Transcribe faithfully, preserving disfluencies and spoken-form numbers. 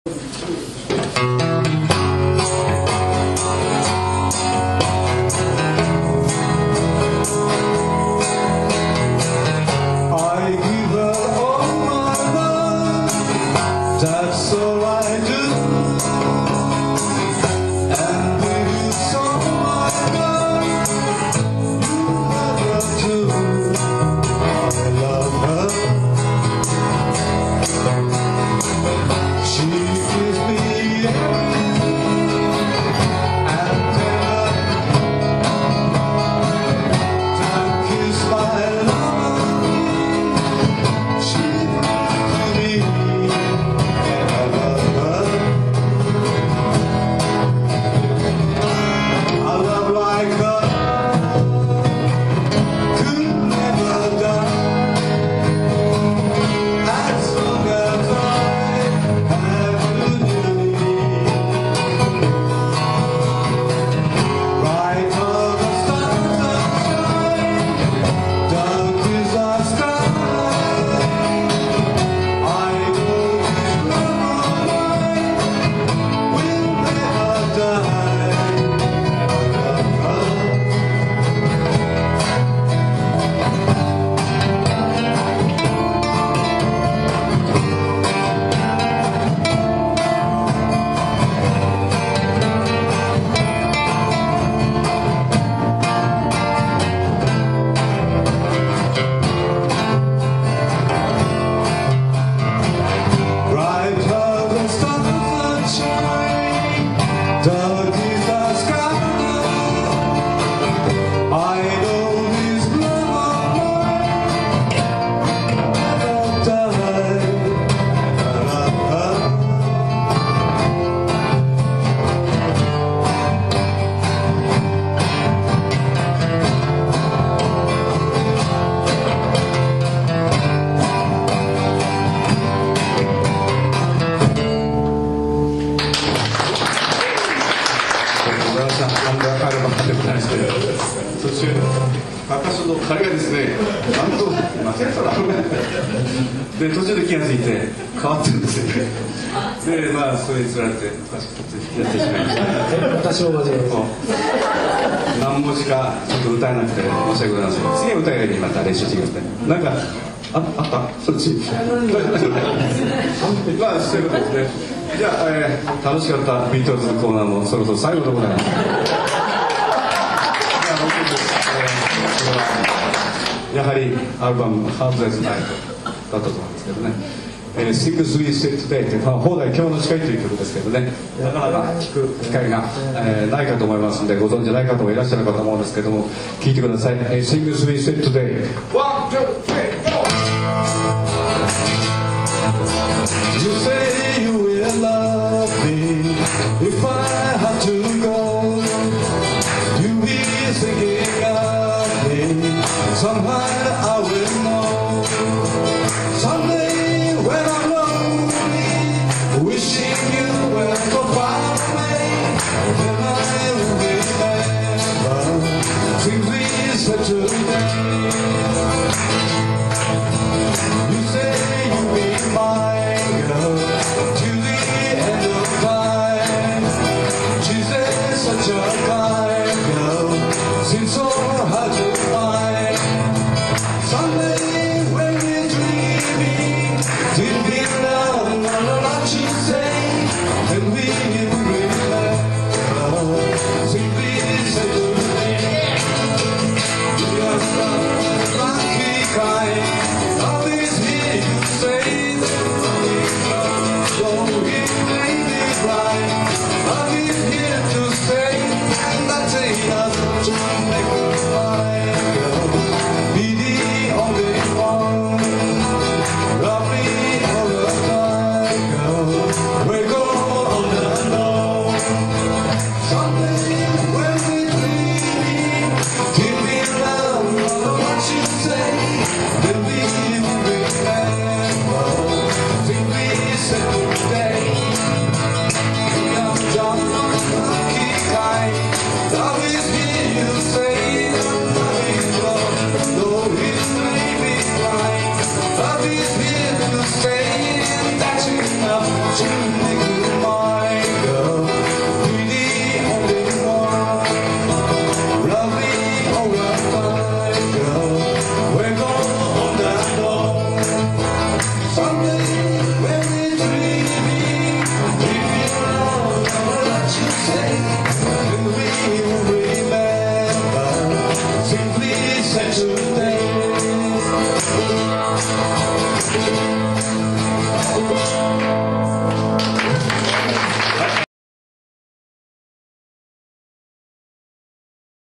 彼がですね、なんと間違えたなで途中で気が付いて変わってるんですよね。でまあそれにつられておかしくやってしまいました。 私も間違えま何文字かちょっと歌えなくて申し訳ございません。次は歌えるようにまた練習してください。なんかああったそっちまあそういうことですね。じゃあ、えー、楽しかったビートルズのコーナーもそろそろ最後でございます。やはりアルバム「ハーブレスナイト」だったと思うんですけどね「えー、Sing as We Sit Today」って、まあ、放題今日の誓いという曲ですけどね、なかなか聴く機会が、えー、ないかと思いますのでご存じない方もいらっしゃるかと思うんですけども、聴いてください。えー、Sing as We Sit Today。 ワン、ツー、スリー、ゴー！ You say